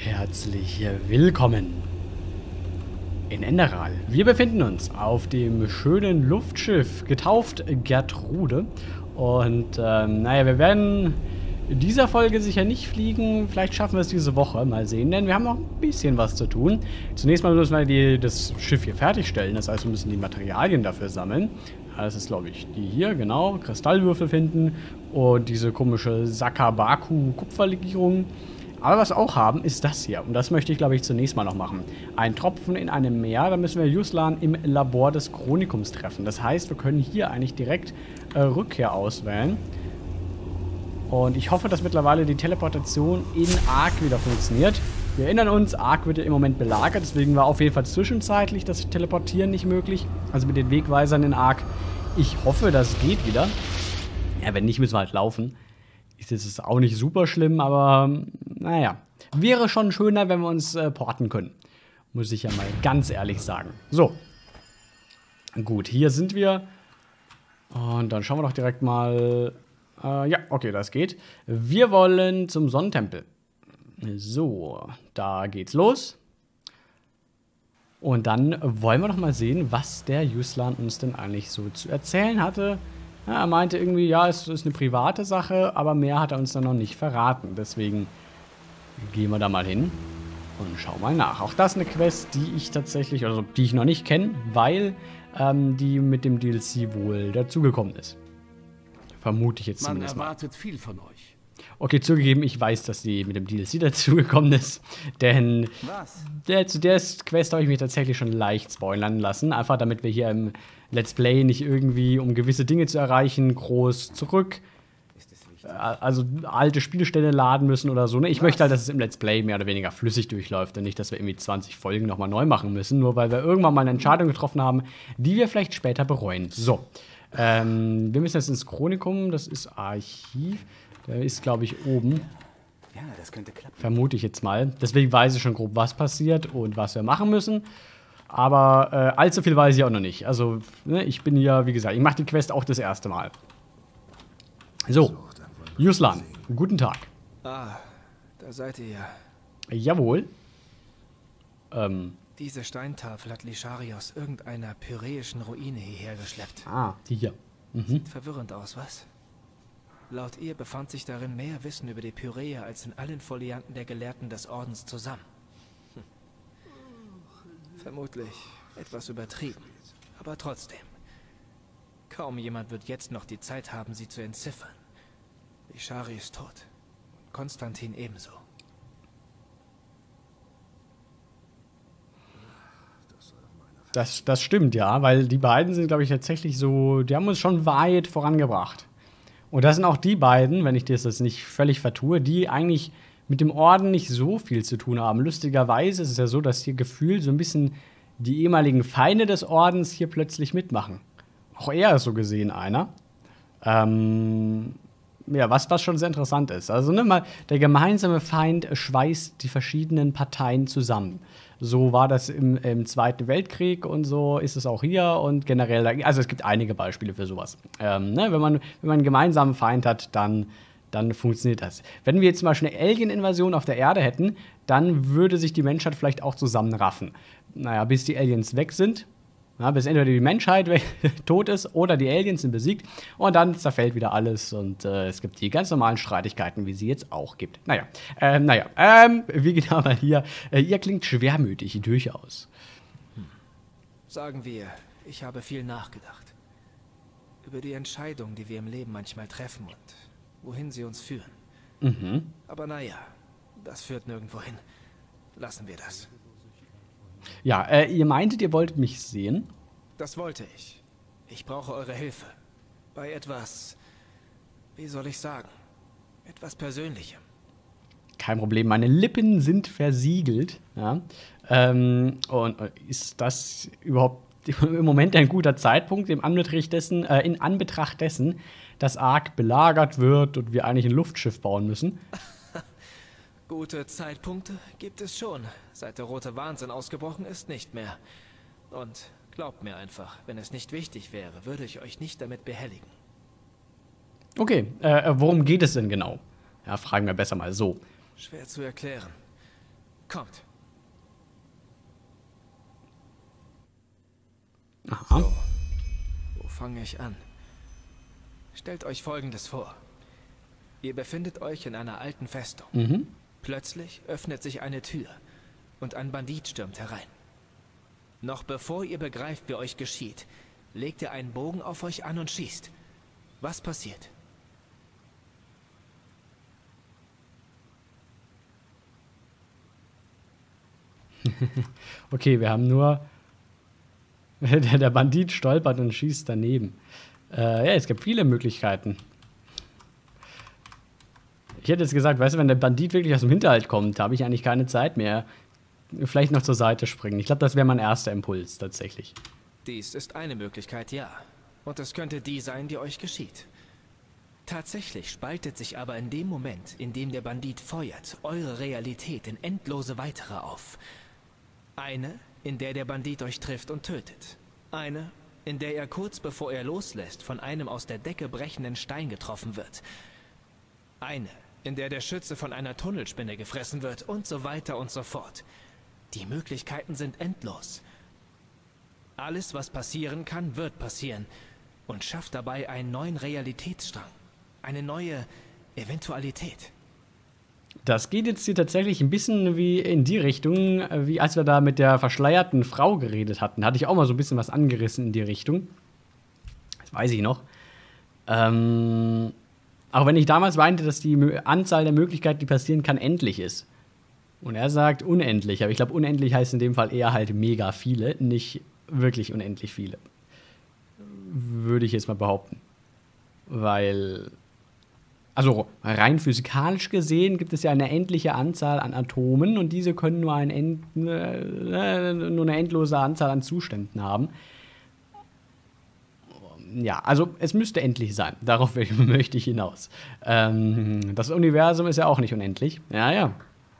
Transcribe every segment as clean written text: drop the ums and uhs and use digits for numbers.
Herzlich willkommen in Enderal. Wir befinden uns auf dem schönen Luftschiff, getauft Gertrude. Und naja, wir werden in dieser Folge sicher nicht fliegen. Vielleicht schaffen wir es diese Woche, mal sehen, denn wir haben noch ein bisschen was zu tun. Zunächst mal müssen wir das Schiff hier fertigstellen, das heißt, wir müssen die Materialien dafür sammeln. Das ist, glaube ich, die hier, genau. Kristallwürfel finden und diese komische Sakabaku-Kupferlegierung. Aber was wir auch haben, ist das hier. Und das möchte ich, glaube ich, zunächst mal noch machen. Ein Tropfen in einem Meer, da müssen wir Yuslan im Labor des Chronikums treffen. Das heißt, wir können hier eigentlich direkt Rückkehr auswählen. Und ich hoffe, dass mittlerweile die Teleportation in Ark wieder funktioniert. Wir erinnern uns, Ark wird ja im Moment belagert, deswegen war auf jeden Fall zwischenzeitlich das Teleportieren nicht möglich. Also mit den Wegweisern in Ark. Ich hoffe, das geht wieder. Ja, wenn nicht, müssen wir halt laufen. Das ist auch nicht super schlimm, aber naja. Wäre schon schöner, wenn wir uns porten können. Muss ich ja mal ganz ehrlich sagen. So. Gut, hier sind wir. Und dann schauen wir doch direkt mal. Ja, okay, das geht. Wir wollen zum Sonnentempel. So, da geht's los. Und dann wollen wir doch mal sehen, was der Yuslan uns denn eigentlich so zu erzählen hatte. Ja, er meinte irgendwie, ja, es ist eine private Sache, aber mehr hat er uns dann noch nicht verraten. Deswegen gehen wir da mal hin und schauen mal nach. Auch das ist eine Quest, die ich tatsächlich, also die ich noch nicht kenne, weil die mit dem DLC wohl dazugekommen ist. Vermute ich jetzt zumindest mal. Man erwartet viel von euch. Okay, zugegeben, ich weiß, dass die mit dem DLC dazugekommen ist. Denn zu der Quest habe ich mich tatsächlich schon leicht spoilern lassen. Einfach damit wir hier im Let's Play nicht irgendwie, um gewisse Dinge zu erreichen, groß zurück. Also alte Spielstände laden müssen oder so. Ne? Ich möchte halt, dass es im Let's Play mehr oder weniger flüssig durchläuft und nicht, dass wir irgendwie 20 Folgen nochmal neu machen müssen, nur weil wir irgendwann mal eine Entscheidung getroffen haben, die wir vielleicht später bereuen. So. Wir müssen jetzt ins Chronikum, das ist Archiv. Der ist, glaube ich, oben. Ja, das könnte klappen. Vermute ich jetzt mal. Deswegen weiß ich schon grob, was passiert und was wir machen müssen. Aber allzu viel weiß ich auch noch nicht. Also, ne, ich bin hier, wie gesagt, ich mache die Quest auch das erste Mal. So, Yuslan, guten Tag. Ah, da seid ihr ja. Jawohl. Diese Steintafel hat Lishari aus irgendeiner pyräischen Ruine hierher geschleppt. Ah, die hier. Sieht verwirrend aus, was? Laut ihr befand sich darin mehr Wissen über die Pyräer als in allen Folianten der Gelehrten des Ordens zusammen. Vermutlich etwas übertrieben, aber trotzdem. Kaum jemand wird jetzt noch die Zeit haben, sie zu entziffern. Lishari ist tot. Konstantin ebenso. Das stimmt, ja, weil die beiden sind, glaube ich, tatsächlich so, die haben uns schon weit vorangebracht. Und das sind auch die beiden, wenn ich das jetzt nicht völlig vertue, die eigentlich mit dem Orden nicht so viel zu tun haben. Lustigerweise ist es ja so, dass hier gefühlt so ein bisschen die ehemaligen Feinde des Ordens hier plötzlich mitmachen. Auch er ist so gesehen einer. Ja, was schon sehr interessant ist. Also, ne, mal, der gemeinsame Feind schweißt die verschiedenen Parteien zusammen. So war das im Zweiten Weltkrieg und so ist es auch hier und generell, also es gibt einige Beispiele für sowas. Ne, wenn man einen gemeinsamen Feind hat, dann funktioniert das. Wenn wir jetzt zum Beispiel eine Alien-Invasion auf der Erde hätten, dann würde sich die Menschheit vielleicht auch zusammenraffen. Naja, bis die Aliens weg sind. Ja, bis entweder die Menschheit tot ist oder die Aliens sind besiegt und dann zerfällt wieder alles und es gibt die ganz normalen Streitigkeiten, wie sie jetzt auch gibt. Naja, wie genau mal hier. Ihr klingt schwermütig, durchaus. Sagen wir, ich habe viel nachgedacht. Über die Entscheidungen, die wir im Leben manchmal treffen und wohin sie uns führen. Aber naja, das führt nirgendwo hin. Lassen wir das. Ja, ihr meintet, ihr wolltet mich sehen? Das wollte ich. Ich brauche eure Hilfe. Bei etwas, wie soll ich sagen, etwas Persönlichem. Kein Problem, meine Lippen sind versiegelt. Ja? Und ist das überhaupt im Moment ein guter Zeitpunkt, in Anbetracht dessen, dass Ark belagert wird und wir eigentlich ein Luftschiff bauen müssen? Gute Zeitpunkte gibt es schon. Seit der rote Wahnsinn ausgebrochen ist, nicht mehr. Und glaubt mir einfach, wenn es nicht wichtig wäre, würde ich euch nicht damit behelligen. Okay, worum geht es denn genau? Ja, fragen wir besser mal so. Schwer zu erklären. Kommt. Aha. So, wo fange ich an? Stellt euch Folgendes vor. Ihr befindet euch in einer alten Festung. Plötzlich öffnet sich eine Tür und ein Bandit stürmt herein. Noch bevor ihr begreift, wie euch geschieht, legt er einen Bogen auf euch an und schießt. Was passiert? Okay, wir haben nur... Der Bandit stolpert und schießt daneben. Ja, es gibt viele Möglichkeiten. Ich hätte jetzt gesagt, weißt du, wenn der Bandit wirklich aus dem Hinterhalt kommt, habe ich eigentlich keine Zeit mehr. Vielleicht noch zur Seite springen. Ich glaube, das wäre mein erster Impuls tatsächlich. Dies ist eine Möglichkeit, ja. Und es könnte die sein, die euch geschieht. Tatsächlich spaltet sich aber in dem Moment, in dem der Bandit feuert, eure Realität in endlose weitere auf. Eine, in der der Bandit euch trifft und tötet. Eine, in der er kurz bevor er loslässt, von einem aus der Decke brechenden Stein getroffen wird. Eine, in der der Schütze von einer Tunnelspinne gefressen wird und so weiter und so fort. Die Möglichkeiten sind endlos. Alles, was passieren kann, wird passieren und schafft dabei einen neuen Realitätsstrang. Eine neue Eventualität. Das geht jetzt hier tatsächlich ein bisschen wie in die Richtung, wie als wir da mit der verschleierten Frau geredet hatten. Hatte ich auch mal so ein bisschen was angerissen in die Richtung. Das weiß ich noch. Auch wenn ich damals meinte, dass die Anzahl der Möglichkeiten, die passieren kann, endlich ist. Und er sagt unendlich. Aber ich glaube, unendlich heißt in dem Fall eher halt mega viele, nicht wirklich unendlich viele. Würde ich jetzt mal behaupten. Weil... Also rein physikalisch gesehen gibt es ja eine endliche Anzahl an Atomen und diese können nur eine endlose Anzahl an Zuständen haben. Ja, also es müsste endlich sein. Darauf möchte ich hinaus. Das Universum ist ja auch nicht unendlich. Ja, ja.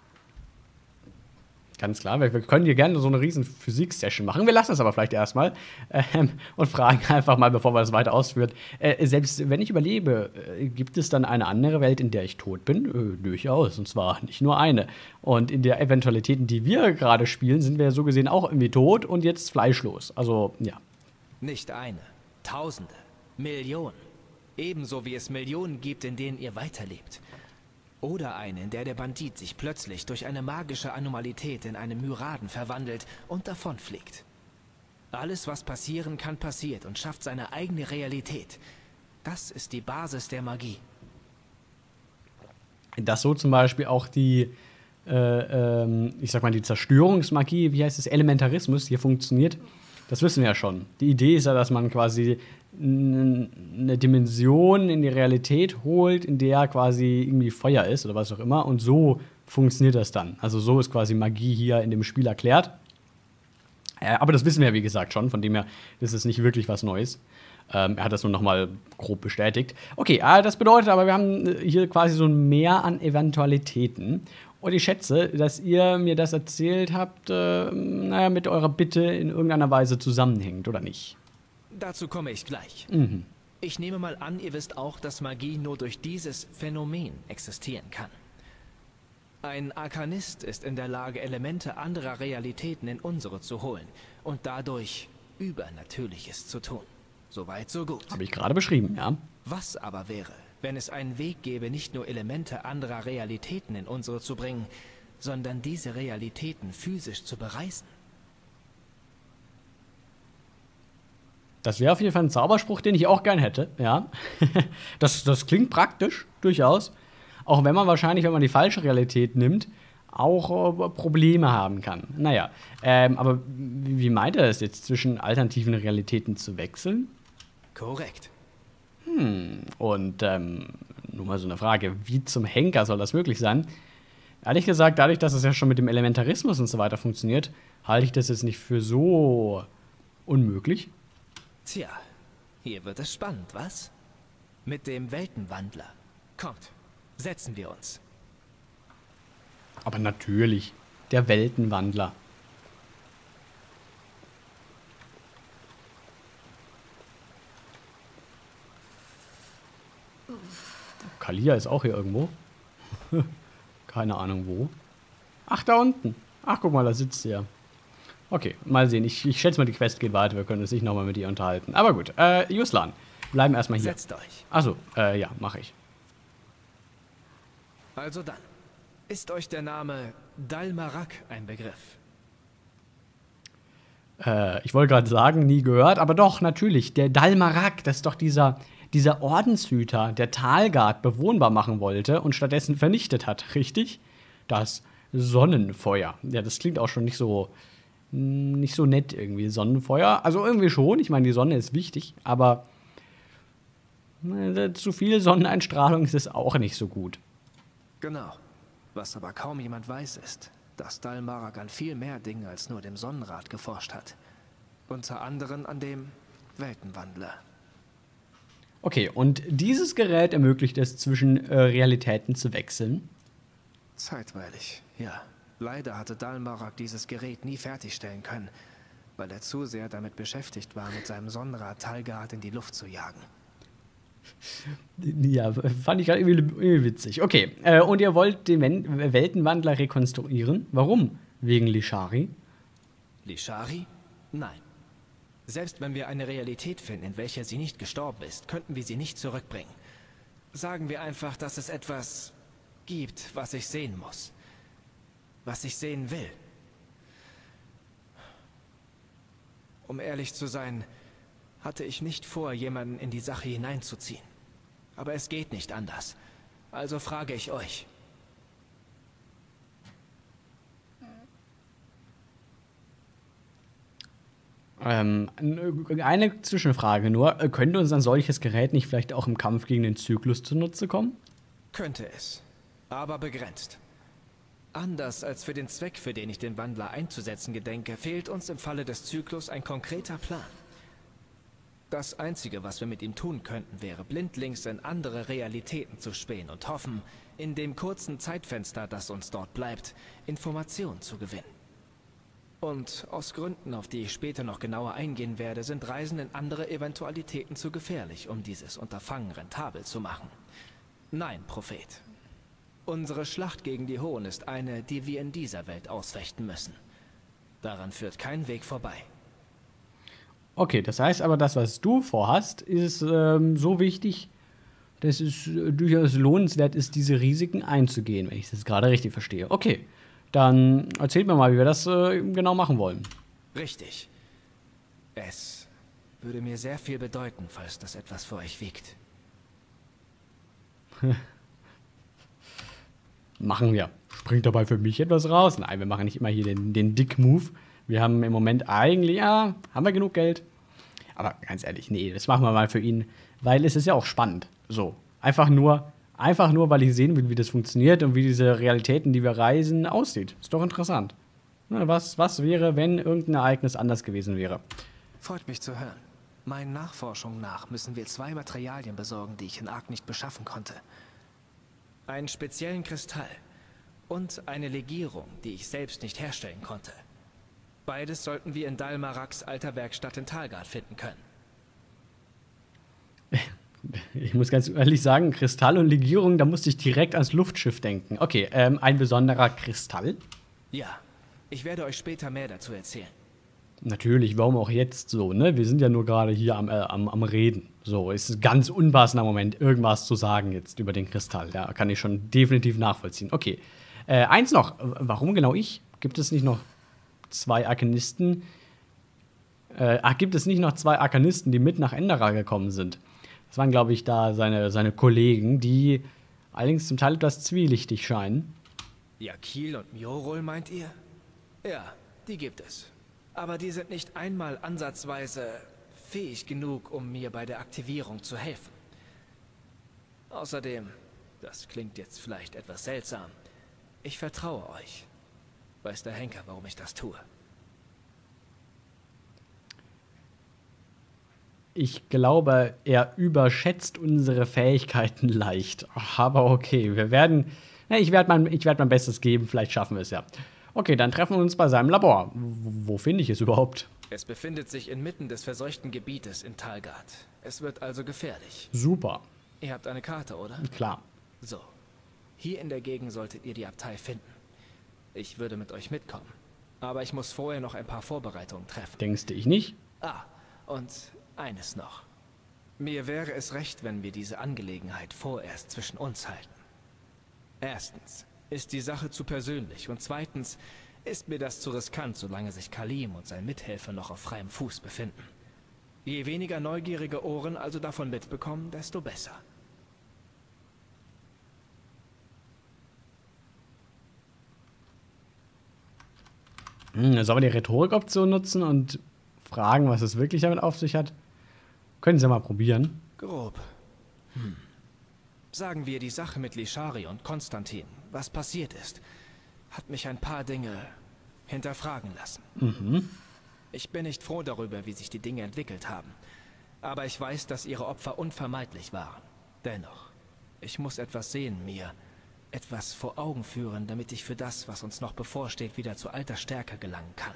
Ganz klar, wir können hier gerne so eine riesen Physik-Session machen. Wir lassen es aber vielleicht erstmal und fragen einfach mal, bevor wir das weiter ausführen. Selbst wenn ich überlebe, gibt es dann eine andere Welt, in der ich tot bin? Durchaus, und zwar nicht nur eine. Und in der Eventualitäten, die wir gerade spielen, sind wir ja so gesehen auch irgendwie tot und jetzt fleischlos. Also, ja. Nicht eine, Tausende, Millionen. Ebenso wie es Millionen gibt, in denen ihr weiterlebt. Oder eine, in der der Bandit sich plötzlich durch eine magische Anomalität in einen Myraden verwandelt und davonfliegt. Alles, was passieren kann, passiert und schafft seine eigene Realität. Das ist die Basis der Magie. Dass so zum Beispiel auch die, ich sag mal, die Zerstörungsmagie, wie heißt es, Elementarismus hier funktioniert, das wissen wir ja schon. Die Idee ist ja, dass man quasi eine Dimension in die Realität holt, in der quasi irgendwie Feuer ist oder was auch immer. Und so funktioniert das dann. Also so ist quasi Magie hier in dem Spiel erklärt. Aber das wissen wir ja, wie gesagt, schon. Von dem her ist es nicht wirklich was Neues. Er hat das nur noch mal grob bestätigt. Okay, das bedeutet aber, wir haben hier quasi so ein Mehr an Eventualitäten. Und ich schätze, dass ihr mir das erzählt habt, mit eurer Bitte in irgendeiner Weise zusammenhängt, oder nicht? Dazu komme ich gleich. Ich nehme mal an, ihr wisst auch, dass Magie nur durch dieses Phänomen existieren kann. Ein Arkanist ist in der Lage, Elemente anderer Realitäten in unsere zu holen und dadurch Übernatürliches zu tun. Soweit, so gut. Habe ich gerade beschrieben, ja. Was aber wäre, wenn es einen Weg gäbe, nicht nur Elemente anderer Realitäten in unsere zu bringen, sondern diese Realitäten physisch zu bereisen? Das wäre auf jeden Fall ein Zauberspruch, den ich auch gern hätte, ja. Das klingt praktisch, durchaus. Auch wenn man wahrscheinlich, wenn man die falsche Realität nimmt, auch Probleme haben kann. Naja, aber wie meint er es jetzt, zwischen alternativen Realitäten zu wechseln? Korrekt. Und nur mal so eine Frage, wie zum Henker soll das möglich sein? Ehrlich gesagt, dadurch, dass es ja schon mit dem Elementarismus und so weiter funktioniert, halte ich das jetzt nicht für so unmöglich. Tja, hier wird es spannend, was? Mit dem Weltenwandler. Kommt, setzen wir uns. Aber natürlich, der Weltenwandler. Kalia ist auch hier irgendwo. Keine Ahnung wo. Ach, da unten. Ach, guck mal, da sitzt sie ja. Okay, mal sehen. Ich schätze mal, die Quest geht weiter. Wir können uns nicht nochmal mit ihr unterhalten. Aber gut, Juslan, bleiben erstmal hier. Setzt euch. Achso, ja, mache ich. Also dann, ist euch der Name Dalmarak ein Begriff? Ich wollte gerade sagen, nie gehört, aber doch, natürlich. Der Dalmarak, das ist doch dieser Ordenshüter, der Talgard bewohnbar machen wollte und stattdessen vernichtet hat, richtig? Das Sonnenfeuer. Ja, das klingt auch schon nicht so nett irgendwie, Sonnenfeuer. Also irgendwie schon, ich meine, die Sonne ist wichtig, aber zu viel Sonneneinstrahlung ist es auch nicht so gut. Genau. Was aber kaum jemand weiß, ist, dass Dalmarak an viel mehr Dingen als nur dem Sonnenrad geforscht hat. Unter anderem an dem Weltenwandler. Okay, und dieses Gerät ermöglicht es, zwischen Realitäten zu wechseln? Zeitweilig, ja. Leider hatte Dalmarak dieses Gerät nie fertigstellen können, weil er zu sehr damit beschäftigt war, mit seinem Sonnenrad Talgard in die Luft zu jagen. Ja, fand ich gerade irgendwie witzig. Okay, und ihr wollt den Weltenwandler rekonstruieren? Warum? Wegen Lishari? Lishari? Nein. Selbst wenn wir eine Realität finden, in welcher sie nicht gestorben ist, könnten wir sie nicht zurückbringen. Sagen wir einfach, dass es etwas gibt, was ich sehen muss. Was ich sehen will. Um ehrlich zu sein, hatte ich nicht vor, jemanden in die Sache hineinzuziehen. Aber es geht nicht anders. Also frage ich euch. Eine Zwischenfrage nur. Könnte uns ein solches Gerät nicht vielleicht auch im Kampf gegen den Zyklus zunutze kommen? Könnte es. Aber begrenzt. Anders als für den Zweck, für den ich den Wandler einzusetzen gedenke, fehlt uns im Falle des Zyklus ein konkreter Plan. Das Einzige, was wir mit ihm tun könnten, wäre blindlings in andere Realitäten zu spähen und hoffen, in dem kurzen Zeitfenster, das uns dort bleibt, Informationen zu gewinnen. Und aus Gründen, auf die ich später noch genauer eingehen werde, sind Reisen in andere Eventualitäten zu gefährlich, um dieses Unterfangen rentabel zu machen. Nein, Prophet. Unsere Schlacht gegen die Hohen ist eine, die wir in dieser Welt ausfechten müssen. Daran führt kein Weg vorbei. Okay, das heißt aber, das, was du vorhast, ist so wichtig, dass es durchaus lohnenswert ist, diese Risiken einzugehen, wenn ich das gerade richtig verstehe. Okay, dann erzählt mir mal, wie wir das genau machen wollen. Richtig. Es würde mir sehr viel bedeuten, falls das etwas für euch wiegt. Machen wir. Springt dabei für mich etwas raus? Nein, wir machen nicht immer hier den Dick-Move. Wir haben im Moment eigentlich, ja, haben wir genug Geld. Aber ganz ehrlich, nee, das machen wir mal für ihn, weil es ist ja auch spannend. So, einfach nur, weil ich sehen will, wie das funktioniert und wie diese Realitäten, die wir reisen, aussieht. Ist doch interessant. Na, was wäre, wenn irgendein Ereignis anders gewesen wäre? Freut mich zu hören. Meinen Nachforschungen nach müssen wir 2 Materialien besorgen, die ich in Ark nicht beschaffen konnte. Einen speziellen Kristall und eine Legierung, die ich selbst nicht herstellen konnte. Beides sollten wir in Dalmaraks alter Werkstatt in Talgard finden können. Ich muss ganz ehrlich sagen, Kristall und Legierung, da musste ich direkt ans Luftschiff denken. Okay, ein besonderer Kristall? Ja, ich werde euch später mehr dazu erzählen. Natürlich, warum auch jetzt so, ne? Wir sind ja nur gerade hier am Reden. So, ist ein ganz unpassender Moment, irgendwas zu sagen jetzt über den Kristall. Ja, kann ich schon definitiv nachvollziehen. Okay, eins noch. Warum genau ich? Gibt es nicht noch 2 Arkanisten? Gibt es nicht noch 2 Arkanisten, die mit nach Enderal gekommen sind? Das waren, glaube ich, da seine Kollegen, die allerdings zum Teil etwas zwielichtig scheinen. Jakil und Mjorol, meint ihr? Ja, die gibt es. Aber die sind nicht einmal ansatzweise fähig genug, um mir bei der Aktivierung zu helfen. Außerdem, das klingt jetzt vielleicht etwas seltsam, ich vertraue euch. Weiß der Henker, warum ich das tue? Ich glaube, er überschätzt unsere Fähigkeiten leicht. Aber okay, ich werde mein Bestes geben, vielleicht schaffen wir es ja. Okay, dann treffen wir uns bei seinem Labor. Wo finde ich es überhaupt? Es befindet sich inmitten des verseuchten Gebietes in Talgard. Es wird also gefährlich. Super. Ihr habt eine Karte, oder? Klar. So. Hier in der Gegend solltet ihr die Abtei finden. Ich würde mit euch mitkommen. Aber ich muss vorher noch ein paar Vorbereitungen treffen. Denkst du ich nicht? Ah, und eines noch. Mir wäre es recht, wenn wir diese Angelegenheit vorerst zwischen uns halten. Erstens ist die Sache zu persönlich und zweitens ist mir das zu riskant, solange sich Kalim und sein Mithelfer noch auf freiem Fuß befinden. Je weniger neugierige Ohren also davon mitbekommen, desto besser. Sollen wir die Rhetorik-Option nutzen und fragen, was es wirklich damit auf sich hat? Können Sie mal probieren. Grob. Sagen wir die Sache mit Lishari und Konstantin, was passiert ist, hat mich ein paar Dinge hinterfragen lassen. Ich bin nicht froh darüber, wie sich die Dinge entwickelt haben. Aber ich weiß, dass ihre Opfer unvermeidlich waren. Dennoch, ich muss etwas sehen, mir etwas vor Augen führen, damit ich für das, was uns noch bevorsteht, wieder zu alter Stärke gelangen kann.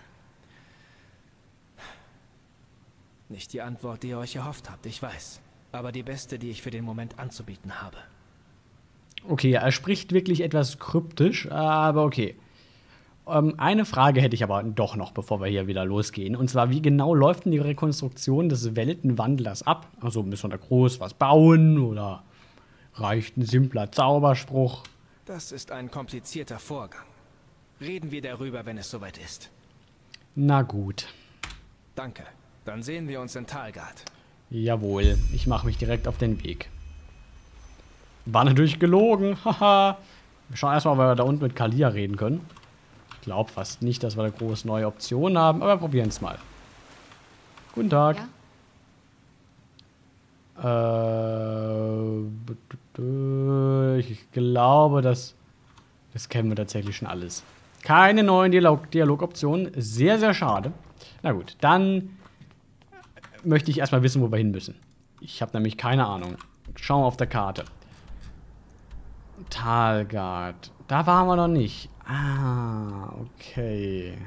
Nicht die Antwort, die ihr euch erhofft habt, ich weiß. Aber die beste, die ich für den Moment anzubieten habe. Okay, er spricht wirklich etwas kryptisch, aber okay. Eine Frage hätte ich aber doch noch, bevor wir hier wieder losgehen. Und zwar, wie genau läuft denn die Rekonstruktion des Weltenwandlers ab? Also müssen wir da groß was bauen oder reicht ein simpler Zauberspruch? Das ist ein komplizierter Vorgang. Reden wir darüber, wenn es soweit ist. Na gut. Danke. Dann sehen wir uns in Talgard. Jawohl, ich mache mich direkt auf den Weg. War natürlich gelogen, haha. Wir schauen erstmal, ob wir da unten mit Kalia reden können. Ich glaube fast nicht, dass wir da groß neue Optionen haben, aber wir probieren es mal. Guten Tag. Ja? Ich glaube, das kennen wir tatsächlich schon alles. Keine neuen Dialogoptionen. Sehr, sehr schade. Na gut, dann möchte ich erstmal wissen, wo wir hin müssen. Ich habe nämlich keine Ahnung. Schauen wir auf der Karte. Talgard. Da waren wir noch nicht. Ah, okay.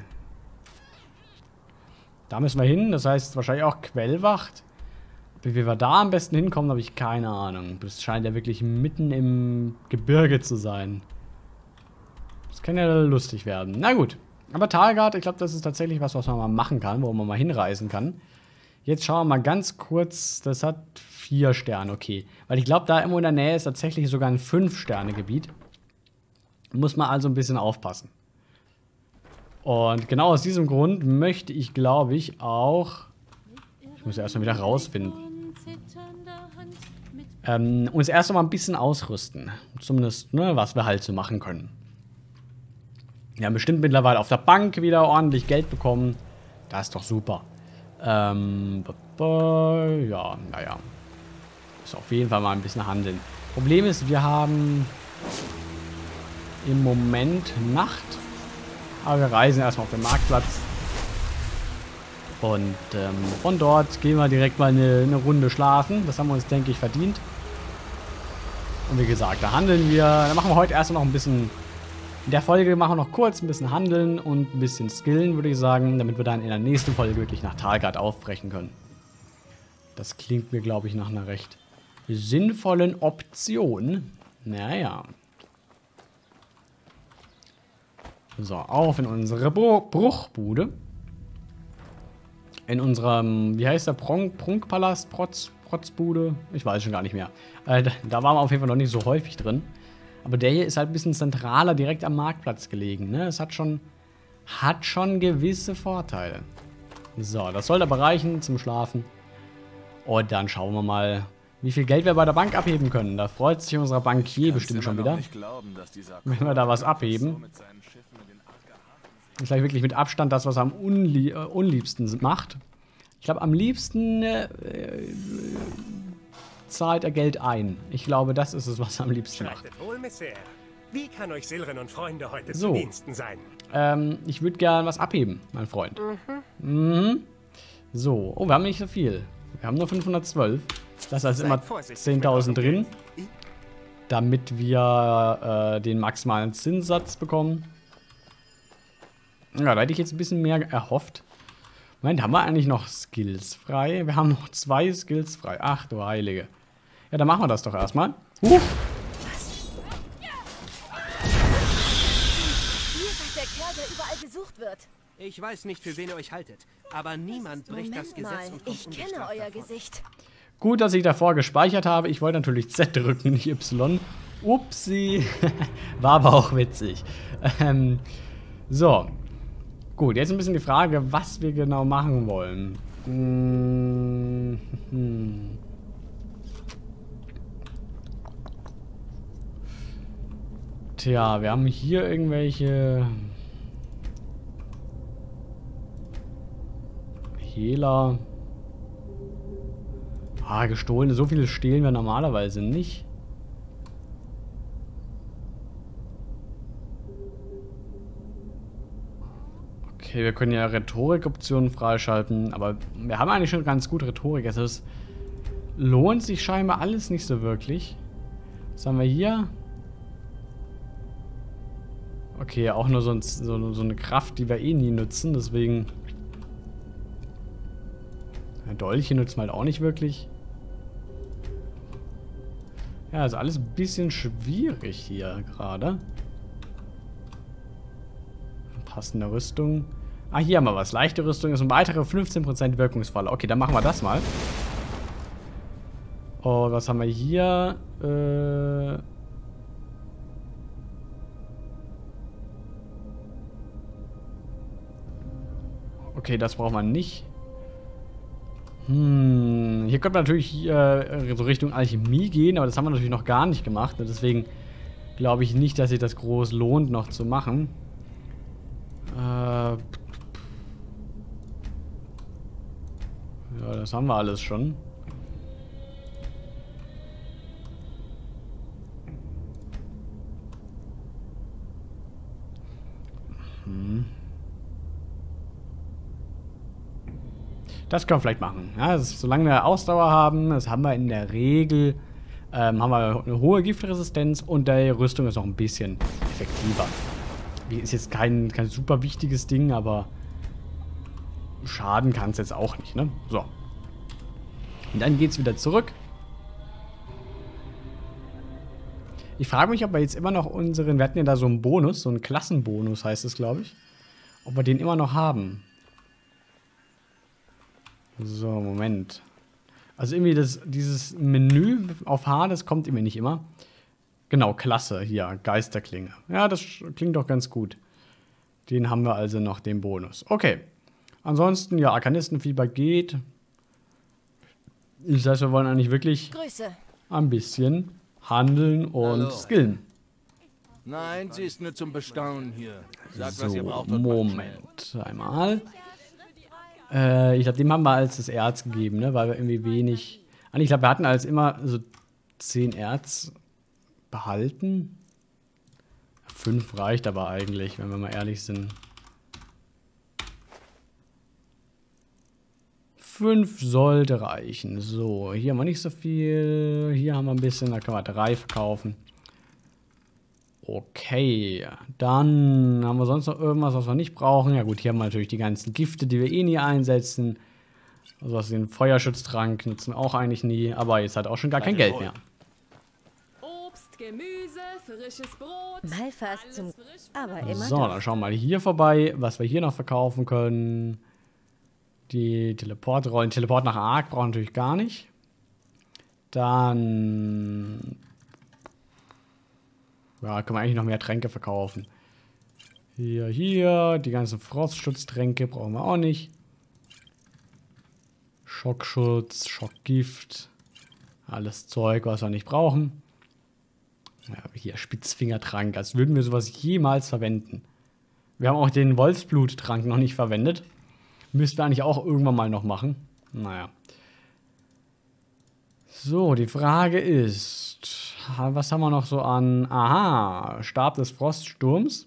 Da müssen wir hin. Das heißt wahrscheinlich auch Quellwacht. Wie wir da am besten hinkommen, habe ich keine Ahnung. Das scheint ja wirklich mitten im Gebirge zu sein. Das kann ja lustig werden. Na gut. Aber Talgard, ich glaube, das ist tatsächlich was man mal machen kann, wo man mal hinreisen kann. Jetzt schauen wir mal ganz kurz. Das hat 4 Sterne, okay. Weil ich glaube, da irgendwo in der Nähe ist tatsächlich sogar ein 5-Sterne-Gebiet. Muss man also ein bisschen aufpassen. Und genau aus diesem Grund möchte ich, glaube ich, auch... Ich muss ja erstmal wieder rausfinden. Uns erst mal ein bisschen ausrüsten. Zumindest, ne, was wir halt so machen können. Wir haben bestimmt mittlerweile auf der Bank wieder ordentlich Geld bekommen. Das ist doch super. Ja, naja. Muss auf jeden Fall mal ein bisschen handeln. Problem ist, wir haben im Moment Nacht. Aber wir reisen erstmal auf den Marktplatz. Und von dort gehen wir direkt mal eine Runde schlafen. Das haben wir uns, denke ich, verdient. Und wie gesagt, da handeln wir. Da machen wir heute erst noch ein bisschen... In der Folge machen wir noch kurz ein bisschen handeln und ein bisschen skillen, würde ich sagen, damit wir dann in der nächsten Folge wirklich nach Talgard aufbrechen können. Das klingt mir, glaube ich, nach einer recht sinnvollen Option. Naja. So, auf in unsere Bruchbude. In unserem, wie heißt der, Prunkpalast, Protzbude? Ich weiß schon gar nicht mehr. Da waren wir auf jeden Fall noch nicht so häufig drin. Aber der hier ist halt ein bisschen zentraler, direkt am Marktplatz gelegen. Ne? Es hat schon gewisse Vorteile. So, das soll aber reichen zum Schlafen. Und dann schauen wir mal, wie viel Geld wir bei der Bank abheben können. Da freut sich unser Bankier bestimmt schon wieder. Wenn wir da was abheben. Das ist gleich wirklich mit Abstand das, was er am unliebsten macht. Ich glaube, am liebsten zahlt er Geld ein. Ich glaube, das ist es, was er am liebsten macht. Wie kann euch Silren und Freunde heute so. Zu Diensten sein? Ich würde gern was abheben, mein Freund. So. Oh, wir haben nicht so viel. Wir haben nur 512. Das heißt immer 10.000 drin. Damit wir den maximalen Zinssatz bekommen. Ja, da hätte ich jetzt ein bisschen mehr erhofft. Moment, haben wir eigentlich noch Skills frei? Wir haben noch 2 Skills frei. Ach du Heilige. Ja, dann machen wir das doch erstmal. Ihr seid der gesucht wird. Ich weiß nicht, für wen ihr euch haltet, aber niemand bricht das Moment Gesetz mal, und kommt ich ungestraft kenne euer davon. Gesicht. Gut, dass ich davor gespeichert habe. Ich wollte natürlich Z drücken, nicht Y. Upsi. War aber auch witzig. So. Gut, jetzt ein bisschen die Frage, was wir genau machen wollen. Tja, wir haben hier irgendwelche Hehler. Ah, gestohlene. So viele stehlen wir normalerweise nicht. Okay, wir können ja Rhetorik-Optionen freischalten, aber wir haben eigentlich schon ganz gut Rhetorik. Also es lohnt sich scheinbar alles nicht so wirklich. Was haben wir hier? Okay, auch nur so eine Kraft, die wir eh nie nutzen, deswegen... Ja, Dolche nutzen wir halt auch nicht wirklich. Ja, ist alles ein bisschen schwierig hier gerade. Passende Rüstung. Ah, hier haben wir was. Leichte Rüstung ist um weitere 15% wirkungsvoller. Okay, dann machen wir das mal. Und was haben wir hier? Okay, das braucht man nicht. Hier könnte man natürlich so Richtung Alchemie gehen, aber das haben wir natürlich noch gar nicht gemacht. Deswegen glaube ich nicht, dass sich das groß lohnt, noch zu machen. Ja, das haben wir alles schon. Das können wir vielleicht machen. Ja, solange wir Ausdauer haben, das haben wir in der Regel, haben wir eine hohe Giftresistenz und die Rüstung ist noch ein bisschen effektiver. Ist jetzt kein super wichtiges Ding, aber schaden kann es jetzt auch nicht, ne? So. Und dann geht's wieder zurück. Ich frage mich, ob wir jetzt immer noch wir hatten ja da so einen Bonus, so einen Klassenbonus heißt es, glaube ich. Ob wir den immer noch haben. So, Moment. Also irgendwie dieses Menü auf H, das kommt irgendwie nicht immer. Genau, Klasse, hier, Geisterklinge. Ja, das klingt doch ganz gut. Den haben wir also noch, den Bonus. Okay. Ansonsten, ja, Arkanistenfieber geht. Das heißt, wir wollen eigentlich wirklich Grüße. ein bisschen handeln und Hallo. skillen. Nein, sie ist nur zum Bestaunen hier. Sagt, was So, ihr braucht und macht Moment. Einmal. Ich glaube, dem haben wir als das Erz gegeben, ne? Weil wir irgendwie wenig... Ich glaube, wir hatten als immer so 10 Erz behalten. 5 reicht aber eigentlich, wenn wir mal ehrlich sind. 5 sollte reichen. So, hier haben wir nicht so viel. Hier haben wir ein bisschen, da können wir 3 verkaufen. Okay, dann haben wir sonst noch irgendwas, was wir nicht brauchen. Ja gut, hier haben wir natürlich die ganzen Gifte, die wir eh nie einsetzen. Also was den Feuerschutztrank nutzen wir auch eigentlich nie. Aber jetzt hat auch schon gar kein Geld mehr. Obst, Gemüse, frisches Brot. Mal fast zum... Aber immer So, doch. dann schauen wir mal hier vorbei, was wir hier noch verkaufen können. Die Teleportrollen. Teleport nach Ark brauchen wir natürlich gar nicht. Dann... Ja, können wir eigentlich noch mehr Tränke verkaufen. Hier. Die ganzen Frostschutztränke brauchen wir auch nicht. Schockschutz, Schockgift. Alles Zeug, was wir nicht brauchen. Ja, hier Spitzfingertrank, als würden wir sowas jemals verwenden. Wir haben auch den Wolfsbluttrank noch nicht verwendet. Müssten wir eigentlich auch irgendwann mal noch machen. Naja. So, die Frage ist, was haben wir noch so an... Aha, Stab des Froststurms.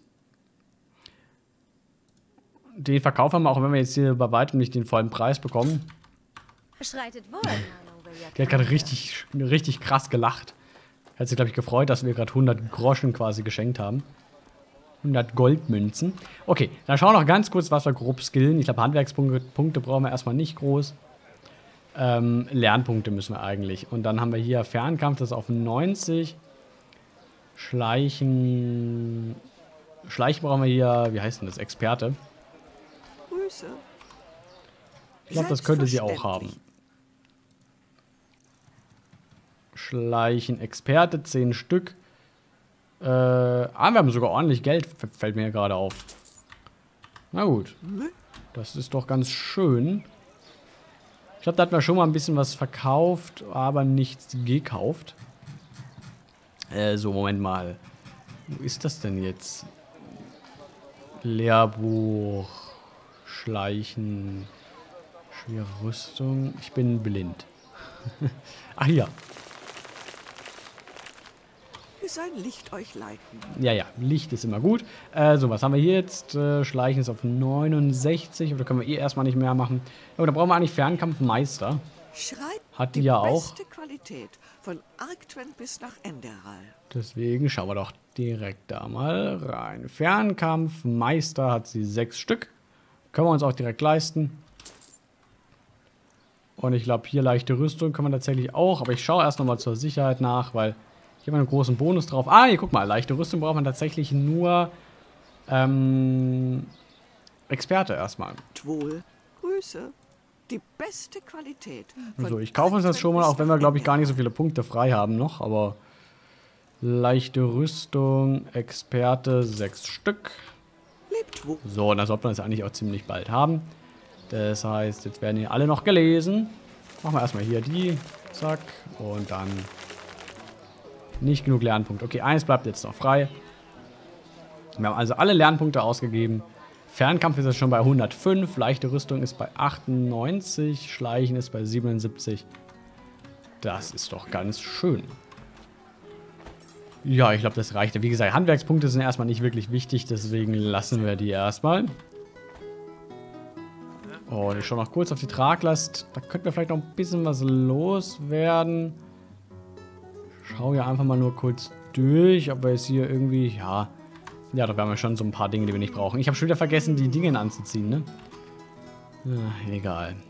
Den verkaufen wir auch, wenn wir jetzt hier bei weitem nicht den vollen Preis bekommen. Schreitet wohl. Der hat gerade richtig krass gelacht. Hat sich, glaube ich, gefreut, dass wir gerade 100 Groschen quasi geschenkt haben. 100 Goldmünzen. Okay, dann schauen wir noch ganz kurz, was wir grob skillen. Ich glaube, Handwerkspunkte brauchen wir erstmal nicht groß. Lernpunkte müssen wir eigentlich. Und dann haben wir hier Fernkampf, das ist auf 90. Schleichen Schleichen brauchen wir hier, wie heißt denn das? Experte. Grüße. Ich glaube, das könnte sie auch haben. Schleichen, Experte, 10 Stück. Wir haben sogar ordentlich Geld, fällt mir gerade auf. Na gut. Das ist doch ganz schön. Ich glaube, da hatten wir schon mal ein bisschen was verkauft, aber nichts gekauft. So, Moment mal. Wo ist das denn jetzt? Lehrbuch, Schleichen, schwere Rüstung. Ich bin blind. Ach, hier. Sein Licht euch leiten. Ja, Licht ist immer gut. So, was haben wir hier jetzt? Schleichen ist auf 69. Oder können wir erstmal nicht mehr machen. Aber da brauchen wir eigentlich Fernkampfmeister. Hat die ja auch. Beste Qualität von Arktwen bis nach Enderal. Deswegen schauen wir doch direkt da mal rein. Fernkampfmeister hat sie 6 Stück. Können wir uns auch direkt leisten. Und ich glaube, hier leichte Rüstung können wir tatsächlich auch. Aber ich schaue erst nochmal zur Sicherheit nach, weil hier haben wir einen großen Bonus drauf. Ah, hier, guck mal. Leichte Rüstung braucht man tatsächlich nur Experte erstmal. Wohl. Grüße. Die beste Qualität. So, ich kaufe uns das schon mal, auch wenn wir, glaube ich, gar nicht so viele Punkte frei haben noch. Aber leichte Rüstung, Experte, 6 Stück. Lebt wohl. So, und dann sollte man das eigentlich auch ziemlich bald haben. Das heißt, jetzt werden hier alle noch gelesen. Machen wir erstmal hier die. Zack. Und dann nicht genug Lernpunkte. Okay, eins bleibt jetzt noch frei. Wir haben also alle Lernpunkte ausgegeben. Fernkampf ist jetzt schon bei 105. Leichte Rüstung ist bei 98. Schleichen ist bei 77. Das ist doch ganz schön. Ja, ich glaube, das reicht. Wie gesagt, Handwerkspunkte sind erstmal nicht wirklich wichtig. Deswegen lassen wir die erstmal. Oh, ich schaue noch kurz auf die Traglast. Da könnten wir vielleicht noch ein bisschen was loswerden. Schau ja einfach mal nur kurz durch, ob wir jetzt hier irgendwie, ja, da haben wir schon so ein paar Dinge, die wir nicht brauchen. Ich habe schon wieder vergessen, die Dinge anzuziehen, ne? Egal.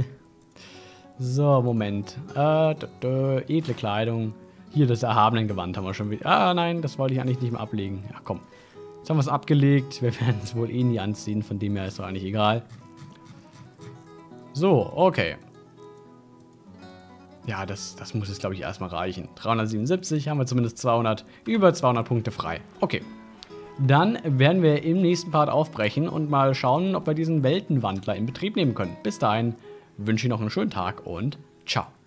So, Moment. Edle Kleidung. Hier, das erhabenen Gewand haben wir schon wieder. Ah, nein, das wollte ich eigentlich nicht mehr ablegen. Ja, komm. Jetzt haben wir es abgelegt. Wir werden es wohl eh nie anziehen, von dem her ist doch eigentlich egal. So, okay. Ja, das muss jetzt, glaube ich, erstmal reichen. 377 haben wir zumindest über 200 Punkte frei. Okay. Dann werden wir im nächsten Part aufbrechen und mal schauen, ob wir diesen Weltenwandler in Betrieb nehmen können. Bis dahin wünsche ich noch einen schönen Tag und ciao.